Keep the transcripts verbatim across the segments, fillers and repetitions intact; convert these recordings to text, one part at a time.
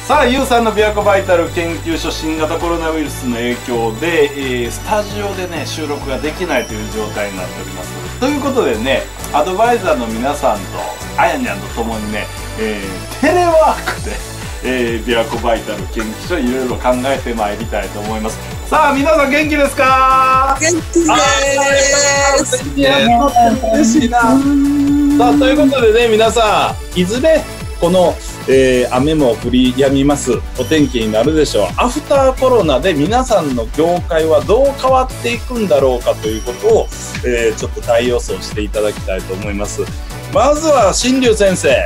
さあ、ユウさんの琵琶湖バイタル研究所、新型コロナウイルスの影響で、えー、スタジオでね収録ができないという状態になっております。ということでね、アドバイザーの皆さんとあやにゃんとともにね、えー、テレワークで、えー、琵琶湖バイタル研究所いろいろ考えてまいりたいと思います。さあ、皆さん元気ですか？ 元気でーす。 いや、嬉しいな。さあ、ということでね、皆さんいずれこの、えー、雨も降り止みますお天気になるでしょう。アフターコロナで皆さんの業界はどう変わっていくんだろうかということを、えー、ちょっと大予想していただきたいと思います。まずは新龍先生、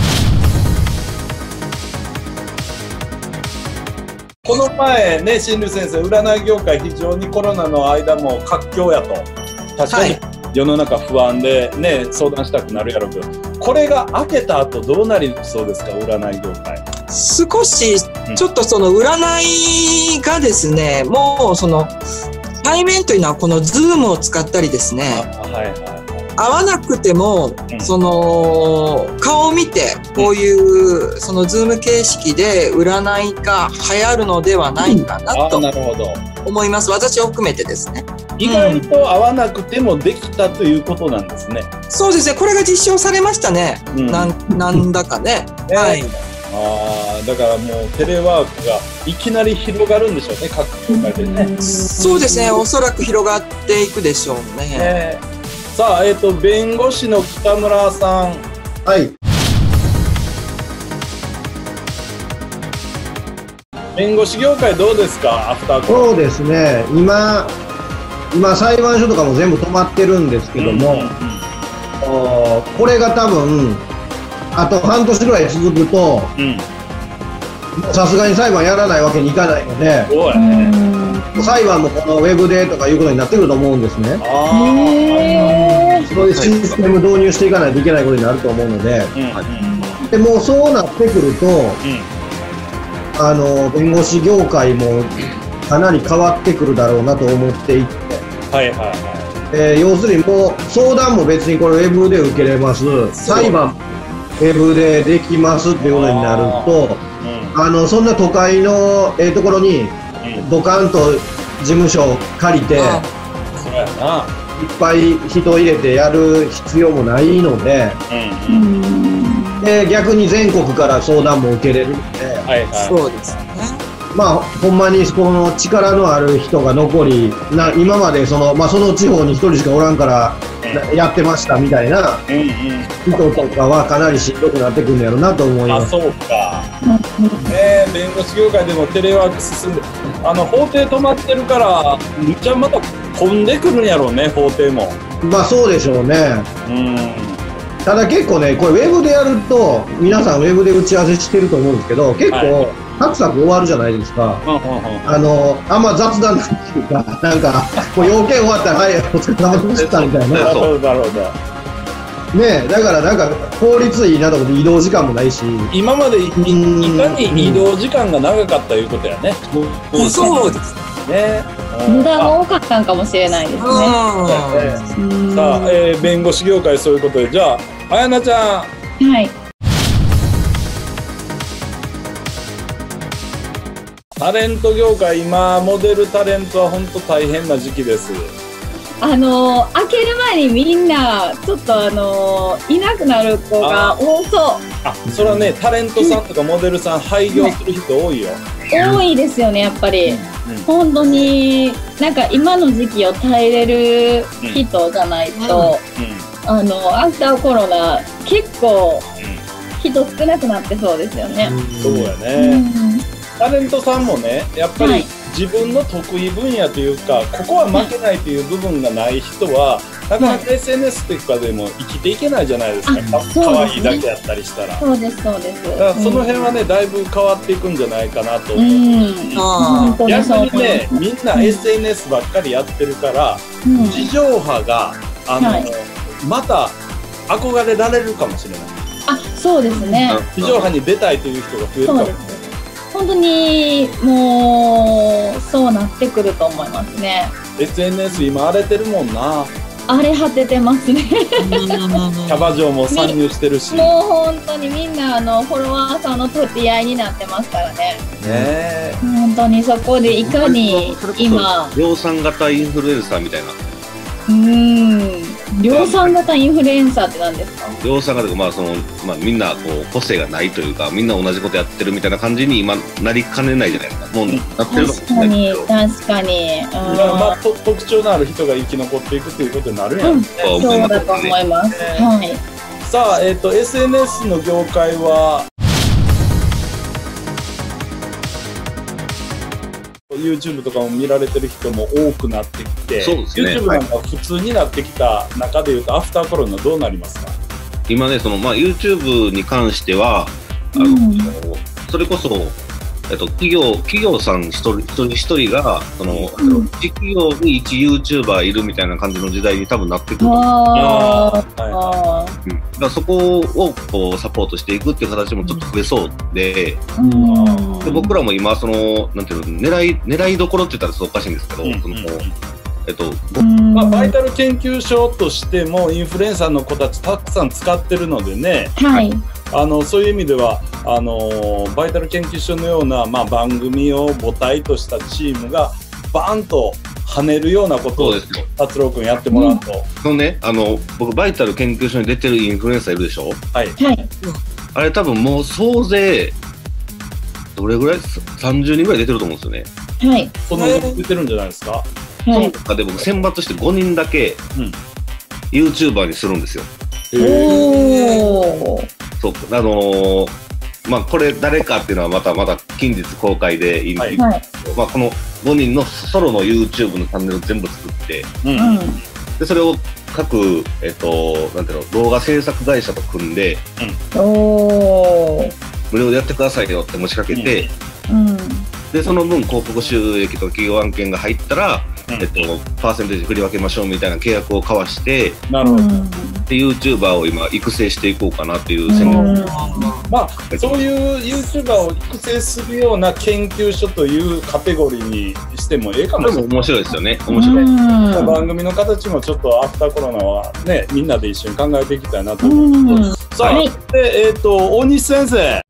この前ね、新龍先生、占い業界非常にコロナの間も活況やと。確かに世の中不安でね、相談したくなるやろうけど、これが明けた後どうなりそうですか、占い業界。 少しちょっとその占いがですね、うん、もうその対面というのはこのズームを使ったりですね、はいはいはい、会わなくても、うん、その顔を見てこういう、うん、そのズーム形式で占いが流行るのではないかなと思います。私を含めてですね。 意外と会わなくてもできたということなんですね。 そうですね。これが実証されましたね。うん、なん、なんだかね。はい。 ああ、だからもうテレワークがいきなり広がるんでしょうね、各業界でね。 そうですね。おそらく広がっていくでしょうね。 ね、さあ、えっと弁護士の北村さん。 はい。 弁護士業界どうですか、アフターコロナ。 そうですね。今。今裁判所とかも全部止まってるんですけども、うんうんうん、これが多分あと半年ぐらい続くとさすがに裁判やらないわけにいかないので、ね、裁判もこのウェブでとかいうことになってくると思うんですね。あ、そういうシステム導入していかないといけないことになると思うので、うんうん、でもうそうなってくると、うん、あの弁護士業界もかなり変わってくるだろうなと思っていて、はいはいはい、えー、要するにもう相談も別にこれウェブで受けれます、裁判ウェブでできますっていうことになると、あ、うん、あのそんな都会のええところにドカンと事務所を借りて、うん、そうやな、いっぱい人入れてやる必要もないので、うん、で逆に全国から相談も受けれるので、はいはい、そうですね。まあ、ほんまにこの力のある人が残りな、今までその、まあ、その地方に一人しかおらんからやってましたみたいな人とかはかなりしんどくなってくるんやろうなと思います。 あ、そうか、ね、弁護士業界でもテレワーク進んで、あの法廷止まってるからむっちゃまた混んでくるんやろうね、法廷も。 まあそうでしょうね。うん、ただ結構ね、これウェブでやると皆さんウェブで打ち合わせしてると思うんですけど、結構、はい、サクサク終わるじゃないですか。あのあんま雑談っていうか、なんかこう要件終わったら「はい、お疲れ様でした」みたいな。なるほどなるほど。ねえ、だからなんか効率いいなと思って、移動時間もないし。 今まで い, いかに移動時間が長かったいうことやね。 うん、そうですね。無駄が多かったんかもしれないですね。さあ、えー、弁護士業界そういうことで、じゃあ綾菜ちゃん。はい。タレント業界、今モデルタレントは本当大変な時期です。 あのー、開ける前にみんなちょっとあのー、いなくなる子が多そう。 あ、それはね、タレントさんとかモデルさん廃業する人多いよ。 多いですよね、やっぱり。うんうん、本当になんか今の時期を耐えれる人じゃないと、うんうん、あのアフターコロナ結構人少なくなってそうですよね。 うん、そうやね。うんタレントさんもね、やっぱり自分の得意分野というか、ここは負けないという部分がない人は、なかなか エスエヌエス とかでも生きていけないじゃないですか。可愛いだけやったりしたら。 そうですそうです。 だからその辺はね、だいぶ変わっていくんじゃないかなと思う。うん、逆にね、みんな エスエヌエス ばっかりやってるから、うん、地上波があの、はい、また憧れられるかもしれない。 あ、そうですね。 地上波に出たいという人が増えるかもしれない。 本当にもうそうなってくると思いますね。 エスエヌエス 今荒れてるもんな。 荒れ果ててますね。キャバ嬢も参入してるし、 もう本当にみんなあのフォロワーさんの取り合いになってますからね。 ね、 本当にそこでいかに今量産型インフルエンサーみたいな。 うーん、量産型インフルエンサーって何ですか？ 量産型というか、まあそのまあ、みんなこう個性がないというか、みんな同じことやってるみたいな感じに今なりかねないじゃないですか。もうなってるかもしれないけど。 確かに確かに。 まあ、まあ、と特徴のある人が生き残っていくということになるんやろね。 うん、そうだと思います。ね、はい。 さあ、えっと エスエヌエス の業界は。YouTube とかも見られてる人も多くなってきて、 そうですね、 YouTube なんか普通になってきた中でいうと、はい、アフターコロナどうなりますか？ 今ね、そのまあ YouTube に関しては、あの、うん、それこそ、えっと、企業企業さん一人一人一人がその、うん、一企業に一 YouTuber いるみたいな感じの時代に多分なってくると思う。ああ、うん、だからそこをこうサポートしていくっていう形もちょっと増えそうで、うん、で僕らも今そのなんていうの狙い狙いどころって言ったらそうおかしいんですけど、うん、そのえっとまあ、バイタル研究所としてもインフルエンサーの子たちたくさん使ってるのでね、 はい、 あのそういう意味ではあのバイタル研究所のような、まあ、番組を母体としたチームがバーンと跳ねるようなことを達郎君やってもらうと、うん、 そのね、あの僕バイタル研究所に出てるインフルエンサーいるでしょ。 はい、 あれ多分もう総勢どれぐらいさんじゅうにんぐらい出てると思うんですよね。 はい、 その出てるんじゃないですか。 その中で僕選抜してごにんだけ YouTuber にするんですよ。 おー、 そう、あのー、まあこれ誰かっていうのはまたまだ近日公開でいいんですけど、はい、まあこのごにんのソロの YouTube のチャンネルを全部作って、うん、でそれを各えっとなんていうの動画制作会社と組んで、うん、おー、無料でやってくださいよって持ちかけて、うんうん、でその分広告収益と企業案件が入ったら、うん、えっと、パーセンテージ振り分けましょうみたいな契約を交わして、 なるほど。 で YouTuber を今育成していこうかなっていう戦略。 まあそういう YouTuber を育成するような研究所というカテゴリーにしてもええかもしれない。 面白いですよね。面白い。 番組の形もちょっとアフターコロナはね、みんなで一緒に考えていきたいなと思います。さあ、はい、でえっと大西先生。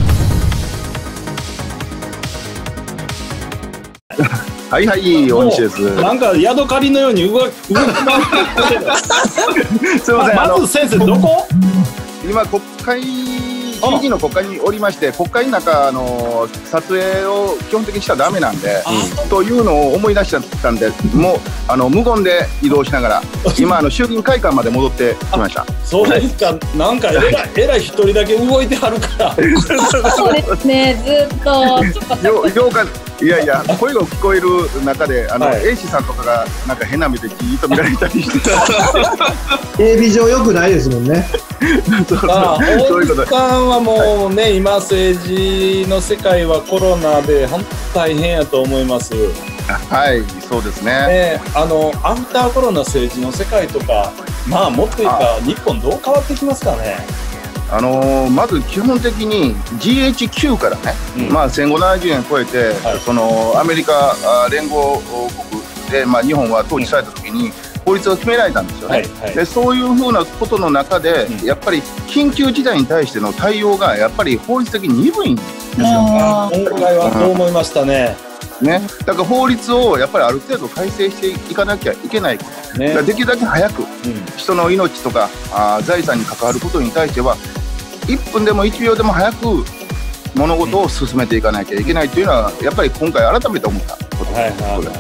はいはい、大西です。 なんかヤドカリのように動き動き回ってる。 すみません。 まず先生どこ？ 今国会地域の国会におりまして、国会の中あの撮影を基本的にしちゃダメなんで、うん、というのを思い出しちゃったんで、もうあの無言で移動しながら今あの衆議院会館まで戻ってきました。 そうですか。なんかえらいえらい一人だけ動いてはるから。 そうですね。ずっとちょこちょこ。 ようかいやいや声が聞こえる中であの、はい、A 氏さんとかがなんか変な目でじーっと見られたりしてテレビ上良くないですもんね。 そうそう大西さんはもうね、はい、今政治の世界はコロナで本当大変やと思います。 はい、そうですね。 ね、あのアフターコロナ政治の世界とか、まあもっと言うか日本どう変わってきますかね。 あのー、まず基本的に ジーエイチキュー からね、うん、まあせんごひゃくななじゅうねん超えて、はい、そのアメリカ連合国で、まあ、日本は統治された時に法律が決められたんですよね。はいはい、でそういうふうなことの中で、うん、やっぱり緊急事態に対しての対応がやっぱり法律的に鈍いんですよ。 今回はそう思いましたね。 ね、だから法律をやっぱりある程度改正していかなきゃいけないこと、ね、できるだけ早く、うん、人の命とかあ財産に関わることに対してはいっぷんでもいちびょうでも早く物事を進めていかなきゃいけないというのはやっぱり今回改めて思ったことです。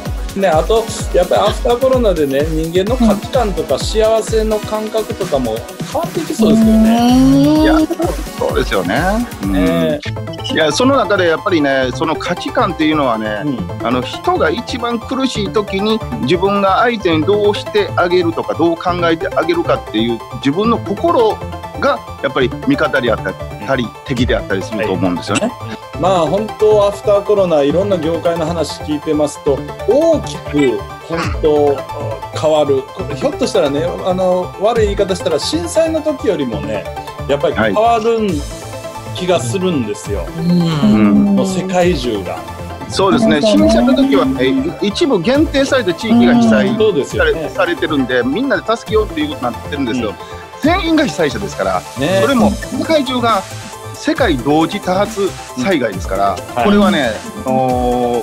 ね、あとやっぱりアフターコロナでね、人間の価値観とか幸せの感覚とかも変わっていきそうですよね。 いや、そうですよね。うん、えー、いやその中でやっぱりね、その価値観っていうのはね、うん、あの人が一番苦しい時に自分が相手にどうしてあげるとかどう考えてあげるかっていう自分の心がやっぱり味方であったり敵であったりすると思うんですよね。はい、 まあ本当アフターコロナいろんな業界の話聞いてますと大きく本当変わる。ひょっとしたらね、あの悪い言い方したら震災の時よりもねやっぱり変わる気がするんですよ。はい、もう世界中がそうですね、震災の時は、ね、一部限定された地域が被災され、ね、されてるんで、みんなで助けようということになってるんですよ、うん、全員が被災者ですから、ね、それも世界中が世界同時多発災害ですから、うん、これはね、はい、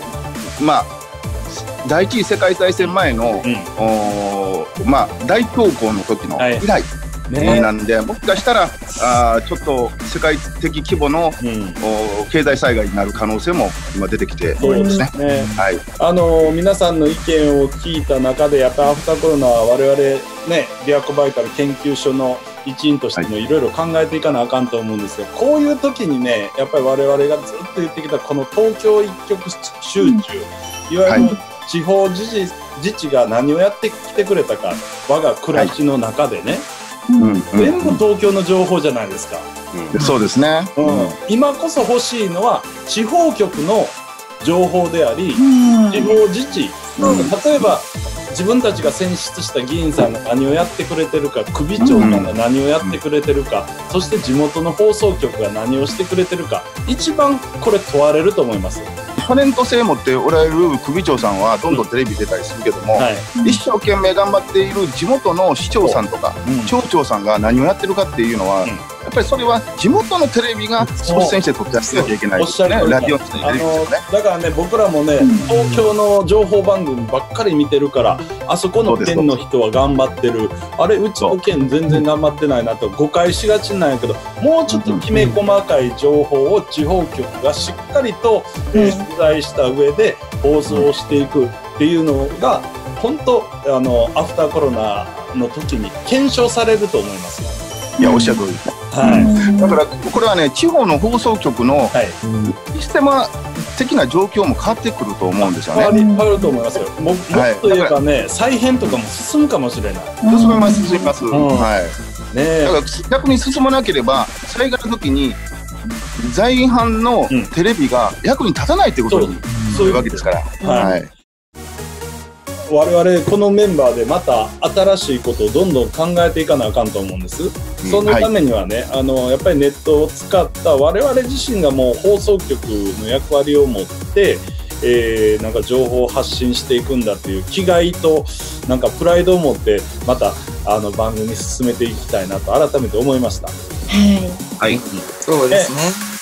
まあ第一次世界大戦前の、うん、おまあ、大恐慌の時の以来、はいね、なんで、もしかしたらあちょっと世界的規模の、うん、経済災害になる可能性も今出てきておりますね。 そうですね、はい、あの皆さんの意見を聞いた中でやっぱりアフターコロナは我々ね琵琶湖バイタル研究所の一員としてもいろいろ考えていかなあかんと思うんですが、こういう時にねやっぱり我々がずっと言ってきたこの東京一極集中、うん、いわゆる地方自治、自治が何をやってきてくれたか我が暮らしの中でね、はいうん、全部東京の情報じゃないですか、 うん、そうですね、 うん、今こそ欲しいのは地方局の情報であり、うん、地方自治、うん、例えば自分たちが選出した議員さんが何をやってくれてるか、首長さんが何をやってくれてるか、うん、そして地元の放送局が何をしてくれてるか、一番これ問われると思います。 タレント性持っておられる首長さんはどんどんテレビ出たりするけども、うんはい、一生懸命頑張っている地元の市長さんとか、うん、町長さんが何をやってるかっていうのは、うん、やっぱりそれは地元のテレビが率先して取って出してなきゃいけないですね。ラジオに出てるんですよね。 だからね僕らもね東京の情報番組ばっかり見てるからあそこの県の人は頑張ってる、あれうちの県全然頑張ってないなと誤解しがちなんやけど、もうちょっときめ細かい情報を地方局がしっかりと、えー、取材した上で放送していくっていうのが本当あのアフターコロナの時に検証されると思いますよ。 いやおっしゃる通りです、はい、だからこれはね地方の放送局のシステマ的な状況も変わってくると思うんですよね。 変わり変わると思いますよ。も, もっと言えばね、はい、再編とかも進むかもしれない。 進みます進みます、うん、はいね、だから逆に進まなければ災害の時に在阪のテレビが役に立たないということになるわけですから、はいはい、 我々このメンバーでまた新しいことをどんどん考えていかなあかんと思うんです、うん、そのためにはね、はい、あのやっぱりネットを使った我々自身がもう放送局の役割を持って、えー、なんか情報を発信していくんだっていう気概となんかプライドを持ってまたあの番組進めていきたいなと改めて思いました。 はい、 はい、そうですね。